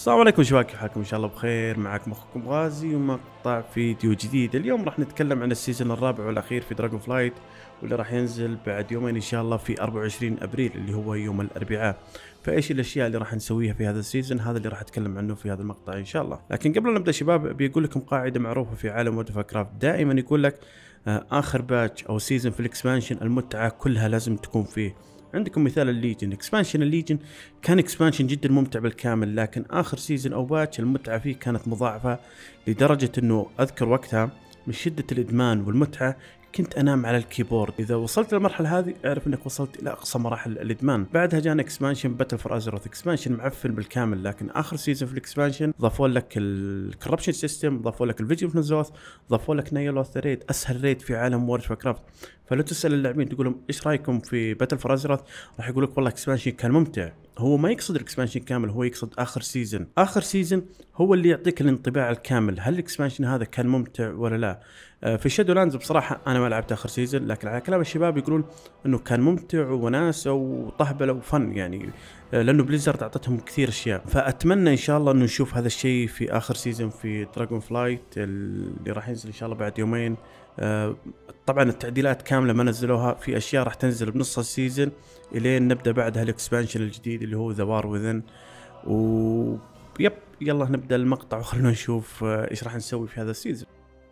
السلام عليكم شباب، كيف حالكم؟ ان شاء الله بخير. معكم اخوكم غازي ومقطع فيديو جديد. اليوم راح نتكلم عن السيزون الرابع والاخير في دراجون فلايت، واللي راح ينزل بعد يومين ان شاء الله في 24 ابريل اللي هو يوم الاربعاء. فايش الاشياء اللي راح نسويها في هذا السيزون؟ هذا اللي راح اتكلم عنه في هذا المقطع ان شاء الله. لكن قبل لا نبدا شباب، بيقول لكم قاعده معروفه في عالم وورد اوف كرافت، دائما يقول لك اخر باتش او سيزون في الاكسبانشن المتعه كلها لازم تكون فيه. عندكم مثال الليجن، اكسبانشن الليجن كان اكسبانشن جدا ممتع بالكامل، لكن اخر سيزون او باتش المتعه فيه كانت مضاعفه لدرجه انه اذكر وقتها من شده الادمان والمتعه كنت انام على الكيبورد. اذا وصلت للمرحله هذه اعرف انك وصلت الى اقصى مراحل الادمان. بعدها جانا اكسبانشن باتل فور ازروث، اكسبانشن معفن بالكامل، لكن اخر سيزون في الاكسبانشن ضافوا لك الكوربشن سيستم، ضافوا لك الفيجن نزوث، ضافوا لك نايلوث ريد، اسهل ريد في عالم وورد اوف كرافت. فلو تسال اللاعبين تقول لهم ايش رايكم في باتل فور ازروث، راح يقول لك والله اكسبانشن كان ممتع. هو ما يقصد الاكسبانشن كامل، هو يقصد اخر سيزون. اخر سيزون هو اللي يعطيك الانطباع الكامل، هل الاكسبانشن هذا كان ممتع ولا لا. في شادو لاندز بصراحه انا ما لعبت اخر سيزون، لكن على كلام الشباب يقولون انه كان ممتع وناسه وطهبله وفن يعني، لانه بليزرد اعطتهم كثير اشياء. فاتمنى ان شاء الله انه نشوف هذا الشيء في اخر سيزون في دراجون فلايت اللي راح ينزل ان شاء الله بعد يومين. طبعا التعديلات كامله ما نزلوها، في اشياء راح تنزل بنص السيزون الين نبدا بعدها الاكسبانشن الجديد اللي هو ذا وار وذن. ويب يلا نبدا المقطع وخلونا نشوف ايش راح نسوي في هذا السيزون.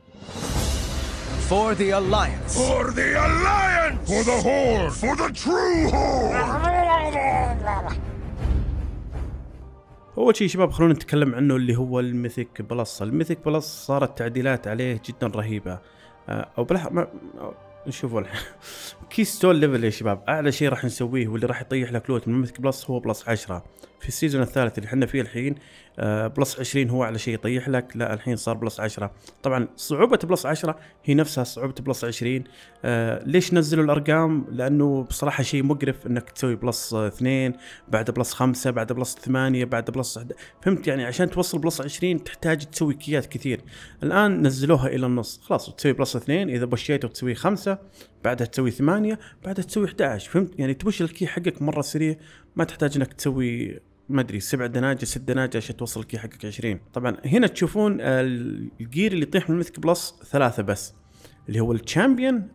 For the Alliance! For the Alliance! For the Horde! For the true Horde! أول شيء شباب خلونا نتكلم عنه اللي هو الميثيك بلس. الميثيك بلس صارت تعديلات عليه جدا رهيبة. أو بلا نشوفوا كيستون ليفل يا شباب، أعلى شيء راح نسويه واللي راح يطيح لك لوت من الميثيك بلس هو بلس 10. في السيزون الثالث اللي حنا فيه الحين بلس 20 هو أعلى شيء يطيح لك، لا الحين صار بلس 10. طبعا صعوبة بلس 10 هي نفسها صعوبة بلس 20. ليش نزلوا الأرقام؟ لأنه بصراحة شيء مقرف إنك تسوي بلس 2 بعد بلس 5 بعد بلس 8 بعد بلس فهمت يعني، عشان توصل بلس 20 تحتاج تسوي كيات كثير. الآن نزلوها إلى النص، خلاص تسوي بلس 2 إذا بشيت وتسوي 5 بعدها تسوي 8 بعدها تسوي 11. فهمت يعني، تبش الكي حقك مرة سريع، ما تحتاج إنك تسوي ما ادري 7 دناجة 6 دناجة عشان توصل الكي حقك 20. طبعا هنا تشوفون الجير اللي يطيح من الميثك بلس 3 بس، اللي هو الشامبيون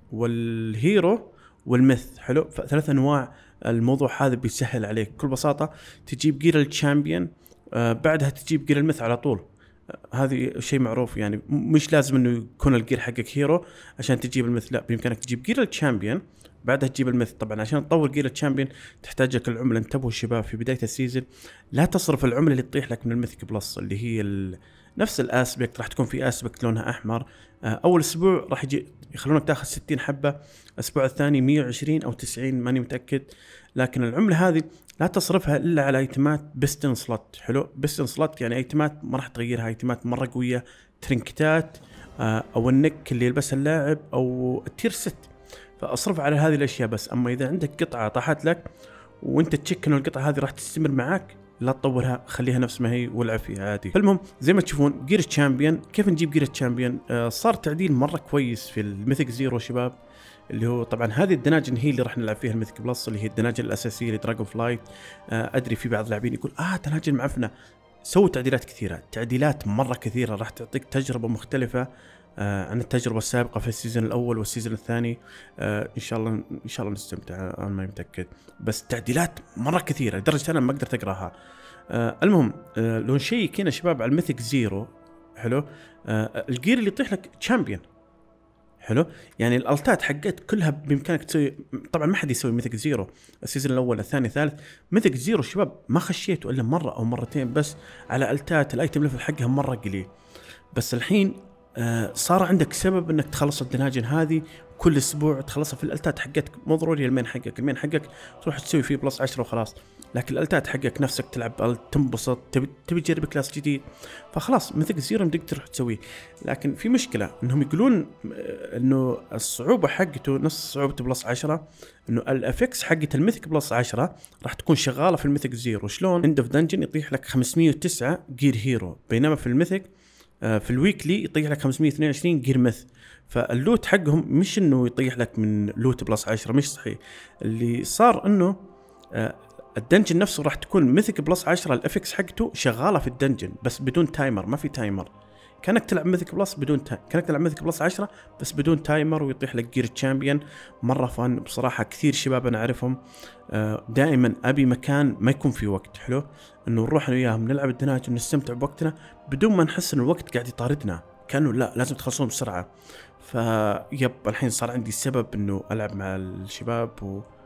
والهيرو والميث. حلو، ف3 انواع. الموضوع هذا بيسهل عليك بكل بساطة، تجيب جير الشامبيون بعدها تجيب جير الميث على طول. هذه شيء معروف يعني، مش لازم انه يكون الجير حقك هيرو عشان تجيب الميث، لا بامكانك تجيب جير الشامبيون بعدها تجيب الميث. طبعا عشان تطور جير الشامبيون تحتاج لك العمله. انتبهوا الشباب في بدايه السيزون لا تصرف العمله اللي تطيح لك من الميثيك بلس، اللي هي نفس الاسبكت، راح تكون في اسبكت لونها احمر. اول اسبوع راح يجي يخلونك تاخذ 60 حبه، الاسبوع الثاني 120 او 90 ماني متاكد. لكن العمله هذه لا تصرفها الا على ايتمات بيستن سلوت. حلو، بيستن سلوت يعني ايتمات ما راح تغيرها، ايتمات مره قويه، ترنكتات او النك اللي يلبسها اللاعب او التير 6. فاصرف على هذه الاشياء بس. اما اذا عندك قطعه طاحت لك وانت تشك انه القطعه هذه راح تستمر معك، لا تطورها، خليها نفس ما هي والعب فيها عادي. فالمهم زي ما تشوفون جير الشامبيون، كيف نجيب جير الشامبيون؟ صار تعديل مره كويس في الميثيك زيرو شباب، اللي هو طبعا هذه الدناجن هي اللي راح نلعب فيها الميثيك بلس، اللي هي الدناجن الاساسيه لدراجون فلايت. ادري في بعض اللاعبين يقول دناجن معفنه. سووا تعديلات كثيره، تعديلات مره كثيره راح تعطيك تجربه مختلفه عن التجربه السابقه في السيزون الاول والسيزون الثاني. ان شاء الله نستمتع، انا ما متاكد، بس تعديلات مره كثيره لدرجه انا ما قدرت اقراها. المهم لو نشيك هنا شباب على الميثيك زيرو. حلو، الجير اللي يطيح لك تشامبيون. حلو، يعني الالتات حقت كلها بامكانك تسوي. طبعا ما حد يسوي ميثيك زيرو السيزون الاول الثاني الثالث. ميثيك زيرو شباب ما خشيته الا مره او مرتين بس على التات، الايتم ليفل حقها مره قليل. بس الحين صار عندك سبب انك تخلص الدناجن هذه كل اسبوع، تخلصها في الالتات حقتك. مو ضروري المين حقك تروح تسوي فيه بلس 10 وخلاص، لكن الالتات حقك نفسك تلعب تنبسط، تبي تجرب كلاس جديد، فخلاص مثل زيرو بدك تروح تسويه. لكن في مشكله انهم يقولون انه الصعوبه حقته نفس صعوبه بلس 10، انه الافكس حقت الميثيك بلس 10 راح تكون شغاله في الميثيك زيرو. شلون؟ اند اوف دنجن يطيح لك 509 جير هيرو، بينما في الميثيك في الويكلي يطيح لك 522 جير ميث. فاللوت حقهم مش انه يطيح لك من لوت بلس 10، مش صحيح. اللي صار انه الدنجن نفسه راح تكون ميثيك بلس 10 الافكس حقته شغاله في الدنجن بس بدون تايمر، ما في تايمر. كانك تلعب ميثيك بلس كانك تلعب ميثيك بلس 10 بس بدون تايمر، ويطيح لك جير تشامبيون. مره فن بصراحه. كثير شباب انا اعرفهم دائما ابي مكان ما يكون في وقت حلو انه نروح انا وياهم نلعب الدناجن ونستمتع بوقتنا بدون ما نحس ان الوقت قاعد يطاردنا، كانه لا لازم تخلصون بسرعه. فيب الحين صار عندي سبب انه العب مع الشباب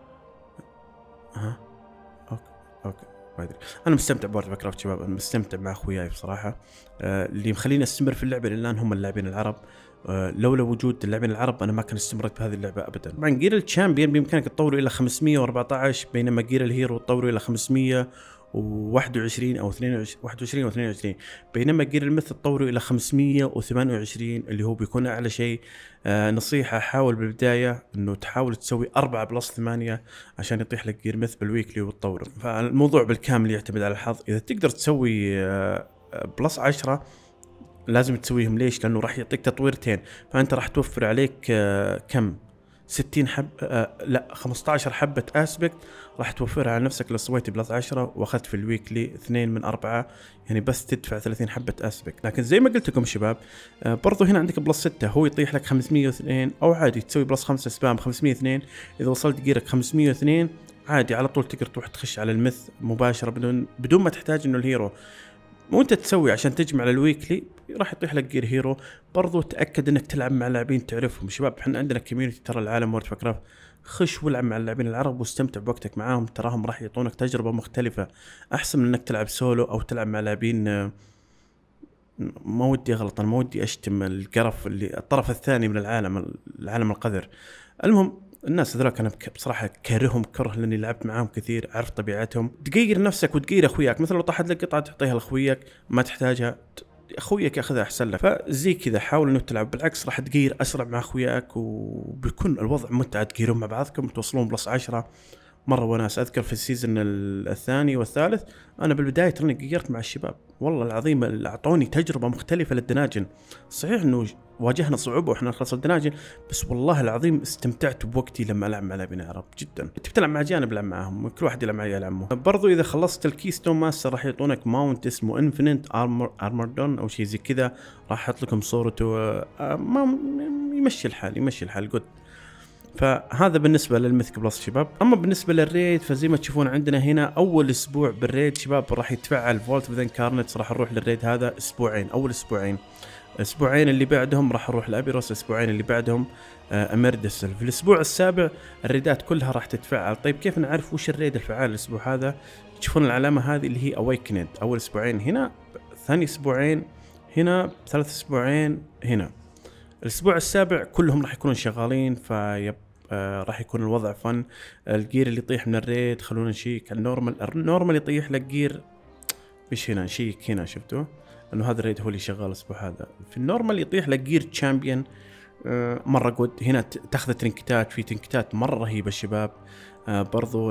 اوكي ما ادري. انا مستمتع بورد اوف كرافت شباب، انا مستمتع مع اخوياي بصراحه. اللي مخليني استمر في اللعبه الان هم اللاعبين العرب. لولا وجود اللاعبين العرب انا ما كان استمرت بهذه اللعبه ابدا. طبعا جير الشامبيون بامكانك تطوره الى 514، بينما جير الهيرو تطوره الى 521 او 22، بينما جير المثل تطوره الى 528 اللي هو بيكون اعلى شيء. نصيحه حاول بالبدايه انه تحاول تسوي 4+8 عشان يطيح لك جير مثل بالويكلي وتطوره. فالموضوع بالكامل يعتمد على الحظ. اذا تقدر تسوي بلس 10 لازم تسويهم. ليش؟ لانه راح يعطيك تطويرتين، فانت راح توفر عليك كم 60 لا 15 حبة اسبكت راح توفرها على نفسك لو سويت بلس 10 واخذت في الويكلي 2 من 4، يعني بس تدفع 30 حبة اسبكت. لكن زي ما قلت لكم شباب برضو هنا عندك بلس 6 هو يطيح لك 502، او عادي تسوي بلس 5 سبام 502. اذا وصلت جيرك 502 عادي على طول تقدر تروح تخش على المث مباشرة بدون ما تحتاج انه الهيرو وانت تسوي عشان تجمع للويكلي راح يطيح لك جير هيرو. برضو تأكد انك تلعب مع لاعبين تعرفهم شباب. احنا عندنا كوميونتي ترى العالم وورد اوف كرافت، خش والعب مع اللاعبين العرب واستمتع بوقتك معاهم، تراهم راح يعطونك تجربة مختلفة احسن من انك تلعب سولو او تلعب مع لاعبين. ما ودي اغلط، انا ما ودي اشتم القرف اللي الطرف الثاني من العالم القذر. المهم الناس هذول انا بصراحه كارههم كره لاني لعبت معاهم كثير، عرف طبيعتهم. تغير نفسك وتغير اخوياك، مثلا لو طاحت لك قطعه تعطيها لاخويك ما تحتاجها، اخويك ياخذها احسن لك. فزي كذا حاول انه تلعب بالعكس، راح تغير اسرع مع اخوياك وبيكون الوضع ممتع، تغيرون مع بعضكم توصلون بلس 10 مره وناس. اذكر في السيزون الثاني والثالث انا بالبدايه تراني غيرت مع الشباب والله العظيم، اعطوني تجربه مختلفه للدناجن. صحيح انه واجهنا صعوبه واحنا نخلص الدناجن، بس والله العظيم استمتعت بوقتي لما العب مع لاعبين عرب جدا. انت بتلعب مع اجانب العب معاهم، كل واحد يلعب مع عيال عمه. برضو اذا خلصت الكيستون ماستر راح يعطونك ماونت اسمه انفينيت ارمردون او شيء زي كذا، راح احط لكم صورته. ما يمشي الحال جود. فهذا بالنسبة للميثيك بلس شباب. أما بالنسبة للريد فزي ما تشوفون عندنا هنا أول أسبوع بالريد شباب راح يتفعل فولت وذن كارنتس. راح نروح للريد هذا أسبوعين، أول أسبوعين اللي بعدهم راح نروح لأبيروس، أسبوعين اللي بعدهم أميردسل. في الأسبوع السابع الريدات كلها راح تتفعل. طيب كيف نعرف وش الريد الفعال الأسبوع هذا؟ تشوفون العلامة هذه اللي هي أويكند، أول أسبوعين هنا، ثاني أسبوعين هنا، ثالث أسبوعين هنا. الأسبوع السابع كلهم راح يكونون شغالين. فيب راح يكون الوضع فن. الجير اللي يطيح من الريد خلونا نشيك على النورمال يطيح لك جير ايش هنا، نشيك هنا شفتوا انه هذا الريد هو اللي شغال الاسبوع هذا. في النورمال يطيح لك جير تشامبيون مره جود. هنا تاخذ ترينكتات، في ترينكتات مره رهيبه الشباب. برضو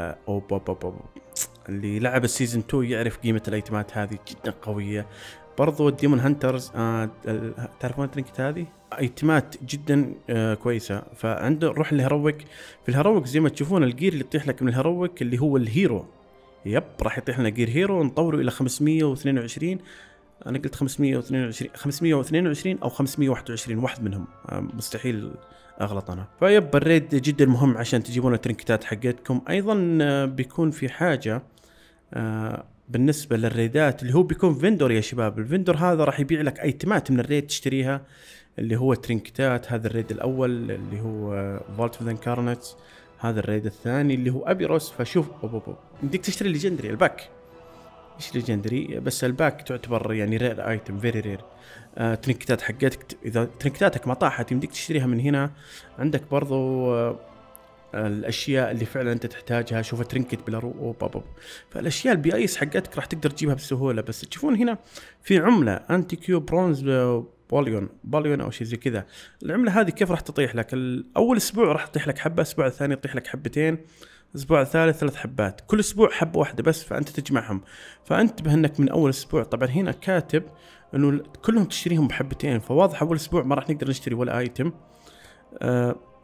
اللي لعب السيزون 2 يعرف قيمه الايتمات هذه جدا قويه. برضو الديمون هانترز تعرفون الترينكت هذه ايتمات جدا كويسه. فعنده روح الهيرويك. في الهيرويك زي ما تشوفون الجير اللي يطيح لك من الهيرويك اللي هو الهيرو، راح يطيح لنا جير هيرو نطوره الى 522. انا قلت 522 او 521 واحد منهم، مستحيل اغلط انا. الريد جدا مهم عشان تجيبون الترينكتات حقتكم. ايضا بيكون في حاجه بالنسبة للريدات اللي هو بيكون فيندور يا شباب. الفيندور هذا راح يبيع لك ايتمات من الريد تشتريها، اللي هو ترينكتات. هذا الريد الاول اللي هو فولت اوف ذا انكارنتس، هذا الريد الثاني اللي هو ابيروس. فشوف بدك تشتري ليجندري الباك، ايش ليجندري بس الباك تعتبر يعني رير ايتم، فيري رير. ترينكتات حقتك اذا ترينكتاتك ما طاحت يمديك تشتريها من هنا. عندك برضو الاشياء اللي فعلا انت تحتاجها. شوف ترينكت بلا فالاشياء البي ايس حقتك راح تقدر تجيبها بسهوله. بس تشوفون هنا في عمله انتي كيو برونز باليون او شيء زي كذا. العمله هذه كيف راح تطيح لك؟ اول اسبوع راح تطيح لك حبه، الاسبوع الثاني يطيح لك حبتين، الاسبوع الثالث 3 حبات، كل اسبوع حبه واحده بس. فانت تجمعهم. فانتبه انك من اول اسبوع، طبعا هنا كاتب انه كلهم تشتريهم بحبتين، فواضح اول اسبوع ما راح نقدر نشتري ولا ايتم.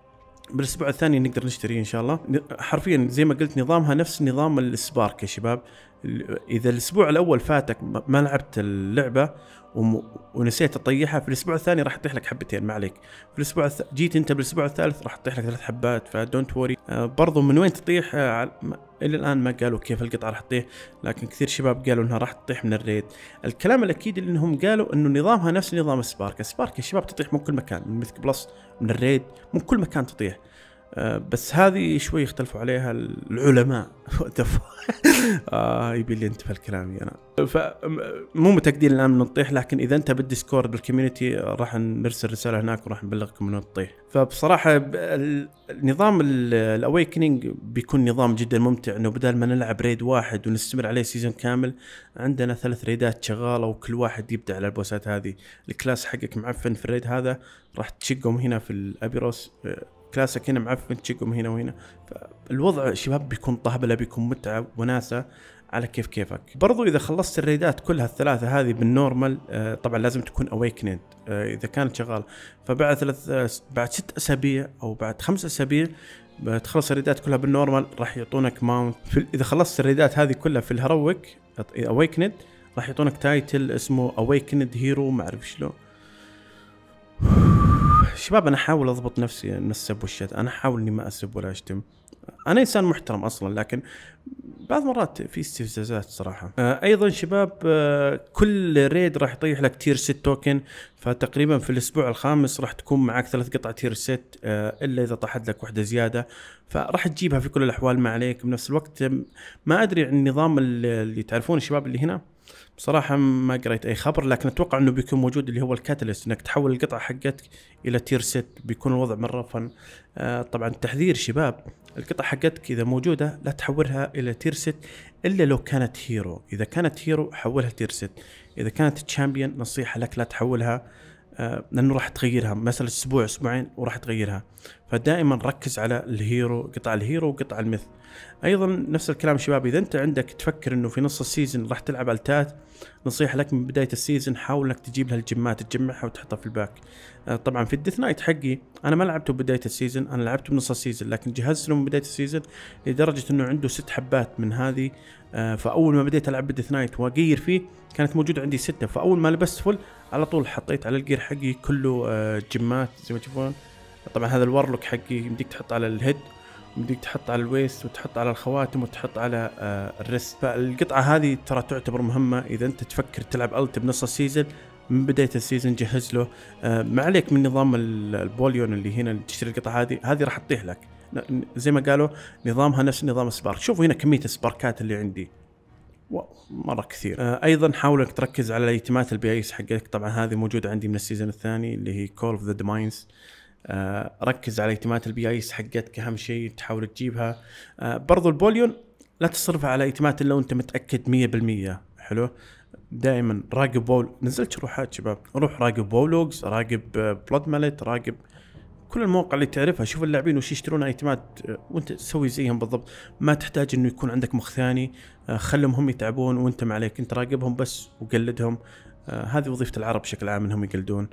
بالاسبوع الثاني نقدر نشتري ان شاء الله. حرفيا زي ما قلت نظامها نفس نظام السبارك يا شباب. اذا الاسبوع الاول فاتك ما لعبت اللعبه ونسيت تطيحها، في الاسبوع الثاني راح تطيح لك حبتين ما عليك. في الاسبوع جيت انت بالاسبوع الثالث راح تطيح لك 3 حبات، فدونت وري. برضو من وين تطيح الى الان ما قالوا كيف القطعه راح تطيح، لكن كثير شباب قالوا انها راح تطيح من الريد. الكلام الاكيد اللي انهم قالوا انه نظامها نفس نظام السبارك. السبارك يا شباب تطيح من كل مكان، من ميثك بلس، من الريد، من كل مكان تطيح. بس هذه شوي اختلفوا عليها العلماء. يبي لي انت في الكلام انا، فمو متاكدين الان من نطيح، لكن اذا انت بالديسكورد بالكوميونتي راح نرسل رساله هناك وراح نبلغكم انه نطيح. فبصراحه نظام الاويكننج بيكون نظام جدا ممتع، انه بدل ما نلعب ريد واحد ونستمر عليه سيزون كامل، عندنا 3 ريدات شغاله وكل واحد يبدع على البوسات هذه. الكلاس حقك معفن في الريد هذا راح تشقهم هنا في الابيروس، كلاسك هنا معفن تشقهم هنا وهنا. فالوضع شباب بيكون طهبله، بيكون متعه وناسه على كيفك. برضو اذا خلصت الريدات كلها الثلاثه هذه بالنورمال، طبعا لازم تكون اويكننج اذا كانت شغاله. فبعد بعد 6 اسابيع او بعد 5 اسابيع بتخلص الريدات كلها بالنورمال، راح يعطونك ماونت. اذا خلصت الريدات هذه كلها في الهرويك اويكننج راح يعطونك تايتل اسمه اويكننج هيرو، ما اعرف شلون. شباب انا احاول اضبط نفسي من السب والشت، انا احاول اني ما اسب ولا اشتم، انا انسان محترم اصلا، لكن بعض مرات في استفزازات صراحه. ايضا شباب كل ريد راح يطيح لك تير 6 توكن، فتقريبا في الاسبوع الخامس راح تكون معك 3 قطع تير 6، الا اذا طاحت لك واحده زياده فراح تجيبها في كل الاحوال ما عليك. بنفس الوقت ما ادري عن النظام اللي تعرفون الشباب اللي هنا، بصراحة ما قريت أي خبر، لكن أتوقع أنه بيكون موجود اللي هو الكاتاليست، أنك تحول القطعة حقتك إلى تير 6، بيكون الوضع مرة فن. طبعا تحذير شباب، القطعة حقتك إذا موجودة لا تحولها إلى تير 6 إلا لو كانت هيرو. إذا كانت هيرو حولها تير 6، إذا كانت تشامبيون نصيحة لك لا تحولها، لأنه راح تغيرها مثلا أسبوع أسبوعين وراح تغيرها. فدائما ركز على الهيرو، قطع الهيرو وقطع المثل. ايضا نفس الكلام شباب، اذا انت عندك تفكر انه في نص السيزون راح تلعب التات، نصيحه لك من بدايه السيزون حاول انك تجيب لها الجمات، تجمعها وتحطها في الباك. طبعا في الديث نايت حقي انا ما لعبته بدايه السيزون، انا لعبته بنص السيزون، لكن جهزت له من بدايه السيزون لدرجه انه عنده 6 حبات من هذه. فاول ما بديت العب بالديث نايت واغير فيه كانت موجوده عندي 6، فاول ما لبست فل على طول حطيت على الجير حقي كله جمات زي ما تشوفون. طبعا هذا الورلوك حقي يمديك تحط على الهيد، بدك تحط على الويست وتحط على الخواتم وتحط على الريست. فالقطعة هذه ترى تعتبر مهمة إذا أنت تفكر تلعب ألت بنص السيزون، من بداية السيزون جهز له. ما عليك من نظام البوليون اللي هنا اللي تشتري القطعة هذه راح تطيح لك، زي ما قالوا نظامها نفس نظام السبارك. شوفوا هنا كمية السباركات اللي عندي مرة كثير. أيضا حاول انك تركز على الايتمات البيايس حقك، طبعا هذه موجودة عندي من السيزون الثاني اللي هي كول اوف ذا دماينز. ركز على ايتمات البيايس حقتك اهم شيء تحاول تجيبها. برضو البوليون لا تصرفها على ايتمات الا وانت متاكد 100%. حلو، دائما راقب بول، نزلت شروحات شباب، روح راقب بولوجز، راقب بلود مالت، راقب كل المواقع اللي تعرفها، شوف اللاعبين وش يشترون ايتمات وانت تسوي زيهم بالضبط. ما تحتاج انه يكون عندك مخ ثاني، خلهم هم يتعبون وانت ما عليك، انت راقبهم بس وقلدهم. هذه وظيفة العرب بشكل عام انهم يقلدون.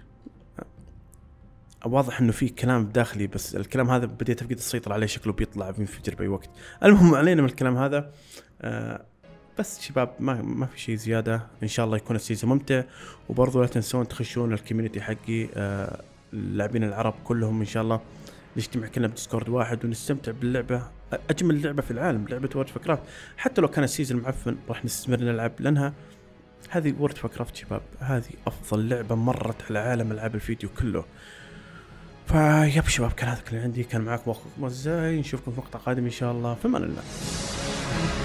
واضح انه في كلام داخلي، بس الكلام هذا بديت افقد السيطرة عليه، شكله بيطلع بينفجر باي وقت. المهم علينا من الكلام هذا. بس شباب ما في شيء زيادة، ان شاء الله يكون السيزون ممتع. وبرضو لا تنسون تخشون الكوميونتي حقي، اللاعبين العرب كلهم ان شاء الله نجتمع كلنا بديسكورد واحد ونستمتع باللعبة، اجمل لعبة في العالم، لعبة وورد اوف كرافت. حتى لو كان السيزون معفن راح نستمر نلعب، لانها هذه وورد اوف كرافت شباب، هذه افضل لعبة مرت على عالم العاب الفيديو كله. فيب شباب، كان هذا كل اللي عندي، كان معاكم اخوكم الزاي، نشوفكم في مقطع قادم ان شاء الله، في امان الله.